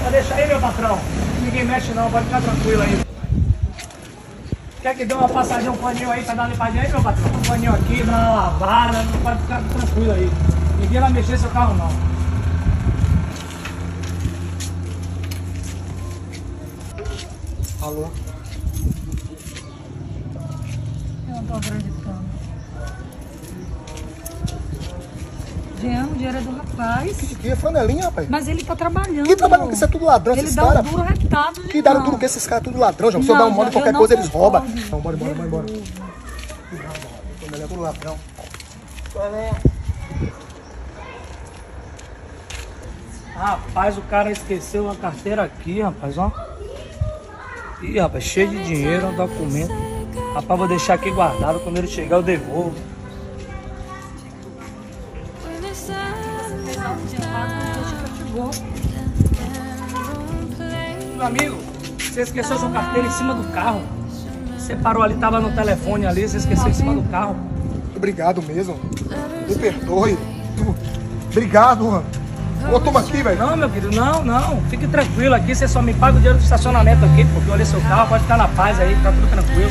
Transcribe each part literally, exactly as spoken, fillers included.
Deixa aí, meu patrão. Ninguém mexe não, pode ficar tranquilo aí. Quer que dê uma passadinha, um paninho aí pra dar uma limpadinha aí, meu patrão? Um paninho aqui, dar uma lavada, não pode ficar tranquilo aí. Ninguém vai mexer seu carro não. Alô? Eu não tô acreditando. Jean, o dinheiro é do rapaz. Que, que flanelinha, rapaz? Mas ele tá trabalhando. Que trabalhando? Que isso é tudo ladrão, ele esses dá caras? um duro retado. Que dá duro que esses caras é tudo ladrão, já. Se eu Não, dar um modo já, em qualquer eu não coisa, eles roubam. concordo. Não, bora embora, bora embora. Flanelinha é tudo ladrão. Rapaz, o cara esqueceu a carteira aqui, rapaz, ó. Ih, rapaz, cheio de dinheiro, um documento. Rapaz, vou deixar aqui guardado, quando ele chegar eu devolvo. Meu amigo, você esqueceu sua carteira em cima do carro. Você parou ali, tava no telefone ali, você esqueceu em cima do carro. Obrigado mesmo. Me perdoe. Obrigado, mano. Ô, toma aqui, velho. Não, meu querido, não, não. Fique tranquilo aqui, você só me paga o dinheiro do estacionamento aqui, porque eu olhei seu carro, pode ficar na paz aí, tá tudo tranquilo.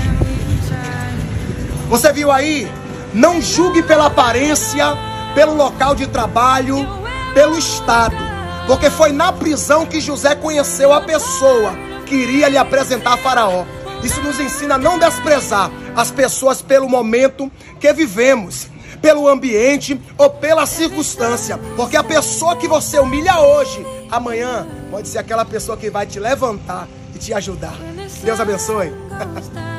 Você viu aí? Não julgue pela aparência, pelo local de trabalho, pelo estado. Porque foi na prisão que José conheceu a pessoa que iria lhe apresentar a Faraó. Isso nos ensina a não desprezar as pessoas pelo momento que vivemos, pelo ambiente ou pela circunstância. Porque a pessoa que você humilha hoje, amanhã pode ser aquela pessoa que vai te levantar e te ajudar. Deus abençoe.